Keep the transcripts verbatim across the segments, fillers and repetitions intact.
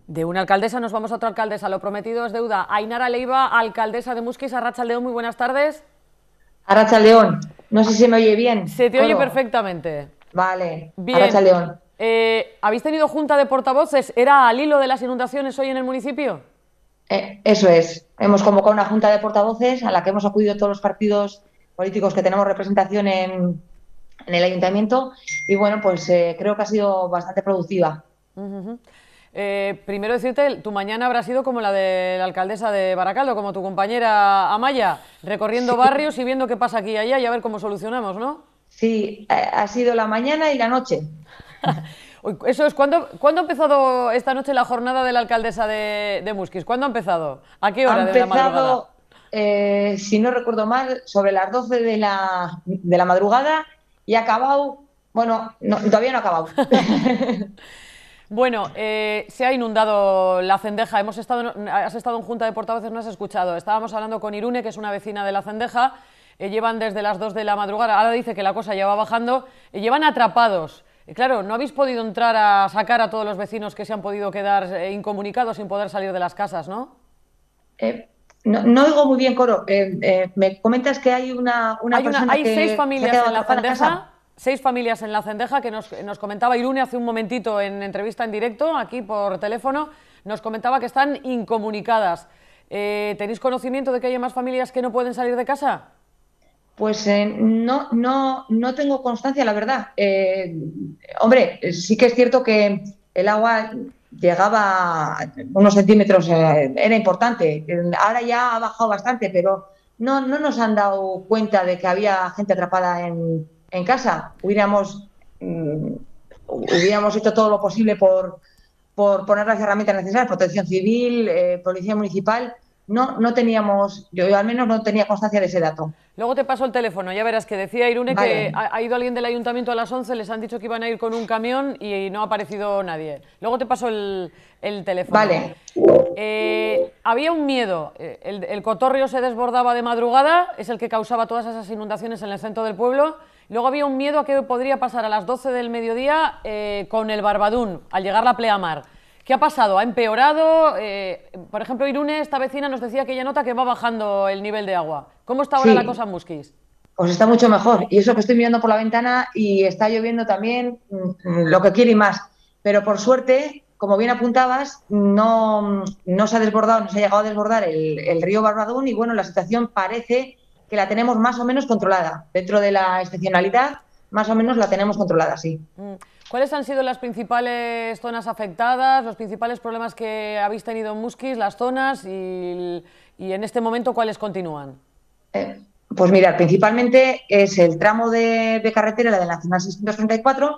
De una alcaldesa nos vamos a otra alcaldesa, lo prometido es deuda. Ainara Leiva, alcaldesa de Muskiz, Arratsalde on, muy buenas tardes. Arratsalde on, no sé si se me oye bien, Se te oye Coro. perfectamente. Vale, Bien, Arratsalde on. eh, ¿habéis tenido junta de portavoces? ¿Era al hilo de las inundaciones hoy en el municipio? Eh, eso es, hemos convocado una junta de portavoces a la que hemos acudido todos los partidos políticos que tenemos representación en, en el ayuntamiento y bueno, pues eh, creo que ha sido bastante productiva. Uh -huh. eh, primero decirte, tu mañana habrá sido como la de la alcaldesa de Baracaldo, como tu compañera Amaya, recorriendo Sí, barrios y viendo qué pasa aquí y allá y a ver cómo solucionamos, ¿no? sí, eh, ha sido la mañana y la noche. Eso es, ¿cuándo, ¿cuándo ha empezado esta noche la jornada de la alcaldesa de, de Muskiz? ¿Cuándo ha empezado? ¿A qué Ha hora de la madrugada? empezado, eh, si no recuerdo mal, sobre las doce de la, de la madrugada y ha acabado, bueno, no, todavía no ha acabado. Bueno, eh, se ha inundado la Cendeja. Hemos estado, has estado en junta de portavoces, no has escuchado. Estábamos hablando con Irune, que es una vecina de la Cendeja. Eh, llevan desde las dos de la madrugada. Ahora dice que la cosa ya va bajando. Eh, llevan atrapados. Eh, claro, no habéis podido entrar a sacar a todos los vecinos que se han podido quedar eh, incomunicados sin poder salir de las casas, ¿no? Eh, no, no oigo muy bien, Coro. Eh, eh, me comentas que hay una, una Hay, una, persona hay seis que se ha familias quedado en la atrapada en Cendeja, casa. seis familias en la Cendeja que nos, nos comentaba Irune hace un momentito en entrevista en directo, aquí por teléfono, nos comentaba que están incomunicadas. Eh, ¿Tenéis conocimiento de que haya más familias que no pueden salir de casa? Pues eh, no, no, no tengo constancia, la verdad. Eh, hombre, sí que es cierto que el agua llegaba a unos centímetros, eh, era importante. Ahora ya ha bajado bastante, pero no, no nos han dado cuenta de que había gente atrapada en, en casa. Hubiéramos, mm, hubiéramos hecho todo lo posible por, por poner las herramientas necesarias, protección civil, eh, policía municipal. No, no teníamos, yo al menos no tenía constancia de ese dato. Luego te paso el teléfono, ya verás que decía Irune que Vale, ha, ha ido alguien del ayuntamiento a las once, les han dicho que iban a ir con un camión y no ha aparecido nadie. Luego te paso el, el teléfono. vale. Eh, había un miedo, eh, el, el cotorrio se desbordaba de madrugada, es el que causaba todas esas inundaciones en el centro del pueblo. Luego había un miedo a que podría pasar a las doce del mediodía eh, con el Barbadún, al llegar la pleamar. ¿Qué ha pasado? ¿Ha empeorado? Eh, por ejemplo, Irune, esta vecina, nos decía que ella nota que va bajando el nivel de agua. ¿Cómo está ahora la cosa Sí, en Musquis? pues está mucho mejor. Y eso que estoy mirando por la ventana y está lloviendo también mm, lo que quiere y más. Pero por suerte, como bien apuntabas, no, no se ha desbordado, no se ha llegado a desbordar el, el río Barbadún y bueno, la situación parece que la tenemos más o menos controlada. Dentro de la excepcionalidad, más o menos la tenemos controlada, sí. Mm. ¿Cuáles han sido las principales zonas afectadas, los principales problemas que habéis tenido en Musquis, las zonas y, y en este momento cuáles continúan? Eh, pues mirar, principalmente es el tramo de, de carretera, la de la Nacional seiscientos treinta y cuatro,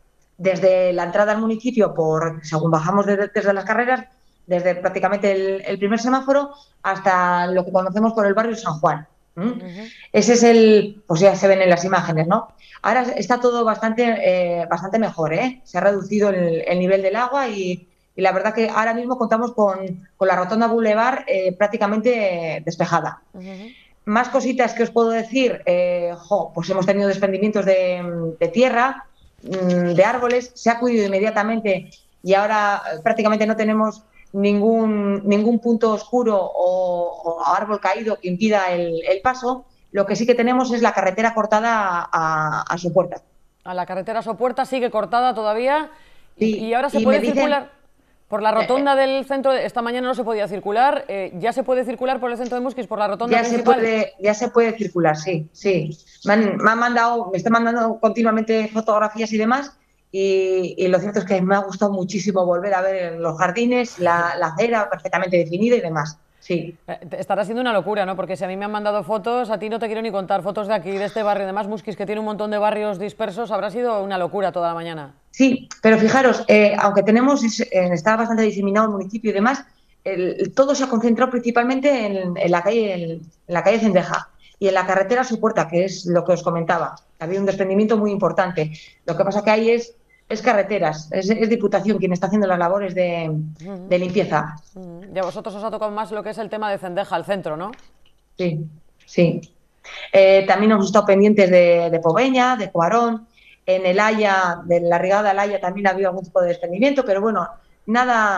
desde la entrada al municipio, por según bajamos desde, desde las carreras, desde prácticamente el, el, primer semáforo hasta lo que conocemos por el barrio San Juan. ¿Mm? Uh -huh. Ese es el, pues ya se ven en las imágenes, ¿no? Ahora está todo bastante, eh, bastante mejor, ¿eh? Se ha reducido el, el nivel del agua y, y, la verdad que ahora mismo contamos con, con la rotonda Boulevard eh, prácticamente despejada. Uh -huh. Más cositas que os puedo decir, eh, jo, pues hemos tenido desprendimientos de, de tierra, de árboles, se ha acudido inmediatamente y ahora prácticamente no tenemos ningún, ningún punto oscuro o, o árbol caído que impida el, el, paso. Lo que sí que tenemos es la carretera cortada a, a, a su puerta. A la carretera Sopuerta sigue cortada todavía y, y Sí, ahora se y puede me dicen, circular por la rotonda del centro. Esta mañana no se podía circular, eh, ya se puede circular por el centro de Musquis, por la rotonda ya se principal. puede, ya se puede circular, sí, sí. Me han, me han mandado, me están mandando continuamente fotografías y demás. Y, y lo cierto es que me ha gustado muchísimo volver a ver los jardines, la, la acera perfectamente definida y demás. Sí. Estará siendo una locura, ¿no? Porque si a mí me han mandado fotos, a ti no te quiero ni contar, fotos de aquí, de este barrio, de más Musquis, que tiene un montón de barrios dispersos, habrá sido una locura toda la mañana. Sí, pero fijaros, eh, aunque tenemos, eh, está bastante diseminado el municipio y demás, el, todo se ha concentrado principalmente en, en, la calle, en, en la calle Cendeja y en la carretera Sopuerta, que es lo que os comentaba. Había un desprendimiento muy importante. Lo que pasa que ahí es, es carreteras, es, es Diputación quien está haciendo las labores de, Uh-huh. de limpieza. Uh-huh. Y a vosotros os ha tocado más lo que es el tema de Cendeja, el centro, ¿no? Sí, sí. Eh, también hemos estado pendientes de, de Poveña, de Cuarón. En el Haya, de la Rigada del Haya, también ha habido algún tipo de desprendimiento, pero bueno, nada,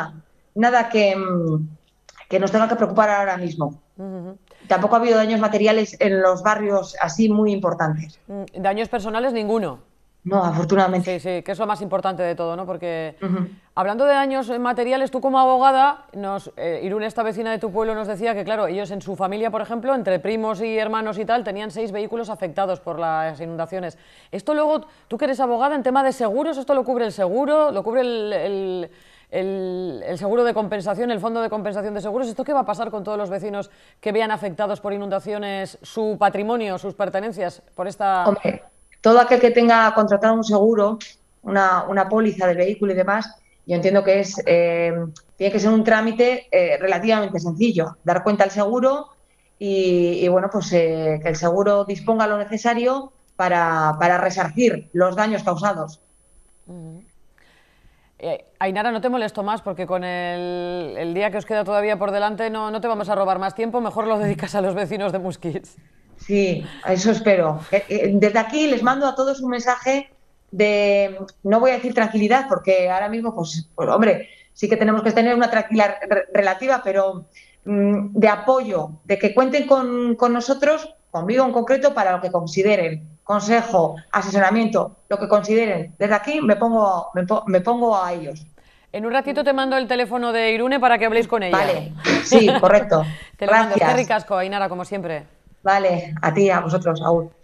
nada que, mm, que nos tenga que preocupar ahora mismo. Ujú. Tampoco ha habido daños materiales en los barrios así muy importantes. Mm, daños personales ninguno. No, Sí, afortunadamente. sí, que es lo más importante de todo, ¿no? Porque Ujú. hablando de daños materiales, tú como abogada, nos, eh, Irune, esta vecina de tu pueblo, nos decía que, claro, ellos en su familia, por ejemplo, entre primos y hermanos y tal, tenían seis vehículos afectados por las inundaciones. Esto luego, tú que eres abogada, en tema de seguros, ¿esto lo cubre el seguro? ¿Lo cubre el, el, el, el seguro de compensación, el fondo de compensación de seguros? ¿Esto qué va a pasar con todos los vecinos que vean afectados por inundaciones su patrimonio, sus pertenencias, por esta... Hombre, todo aquel que tenga contratado un seguro, una, una póliza del vehículo y demás, yo entiendo que es, eh, tiene que ser un trámite eh, relativamente sencillo. Dar cuenta al seguro y, y, bueno, pues eh, que el seguro disponga lo necesario para, para resarcir los daños causados. Eh, Ainara, no te molesto más porque con el, el día que os queda todavía por delante no, no te vamos a robar más tiempo, mejor lo dedicas a los vecinos de Musquis. Sí, a eso espero. Eh, eh, Desde aquí les mando a todos un mensaje de, no voy a decir tranquilidad, porque ahora mismo, pues, pues hombre, sí que tenemos que tener una tranquilidad re- relativa, pero mm, de apoyo, de que cuenten con, con nosotros, conmigo en concreto, para lo que consideren, consejo, asesoramiento, lo que consideren. Desde aquí me pongo, me, po- me pongo a ellos. En un ratito te mando el teléfono de Irune para que habléis con ella. Vale, sí, correcto. Te lo mando. Es que Gracias. ricasco, Ainara, como siempre. Vale, a ti, a vosotros, Aún.